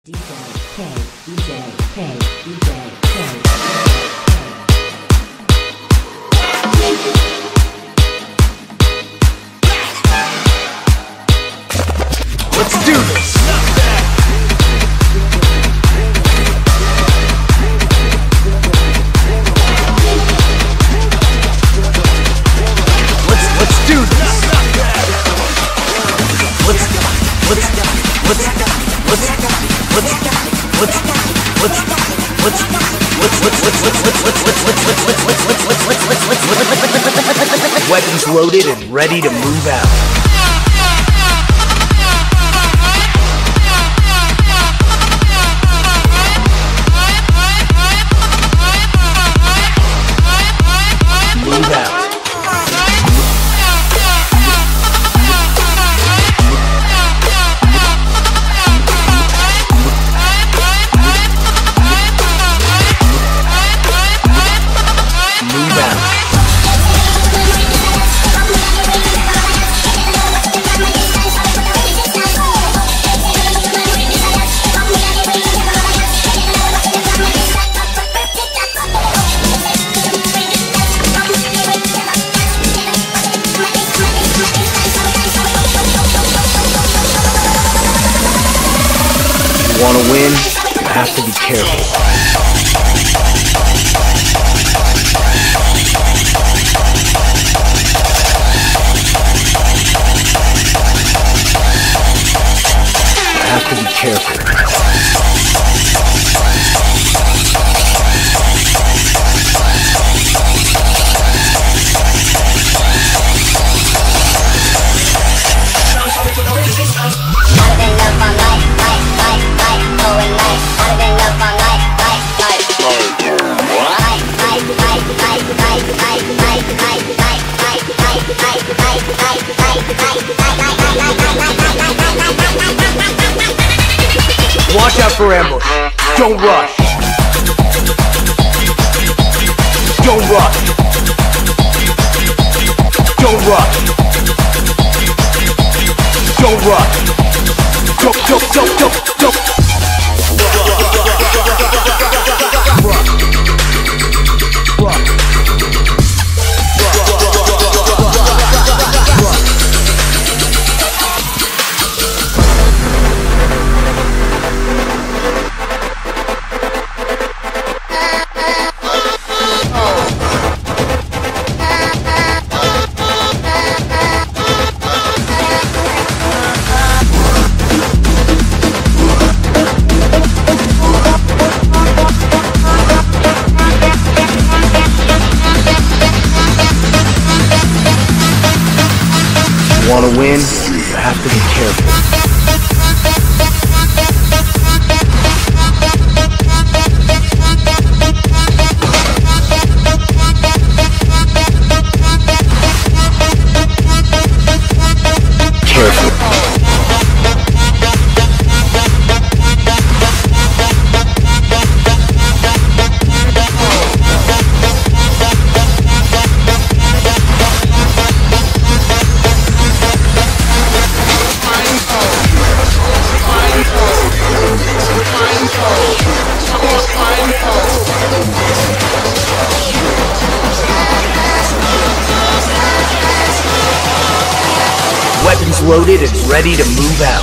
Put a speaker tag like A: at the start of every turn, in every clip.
A: Let's do this! Let's do this! Weapons loaded and ready to move out. Move out. Move out. You want to win, you have to be careful. Have to be careful. Watch out for ambush. Don't rush. Don't rush. Don't rush. Don't rush. Don't. Want to win, you have to be careful. Weapons loaded and ready to move out.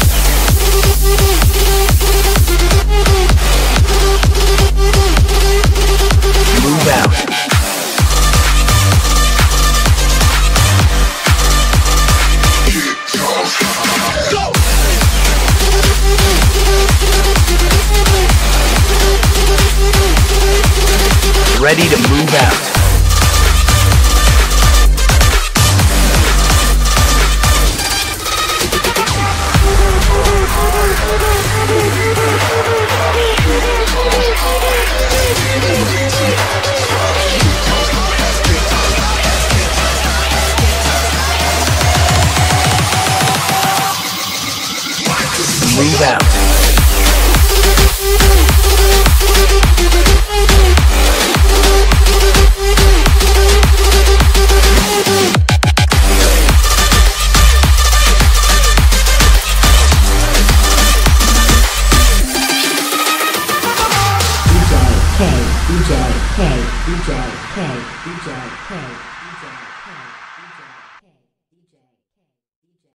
A: Move out. Go! Ready to move out. Move out.
B: DJ, DJ, DJ, DJ, DJ, DJ, DJ.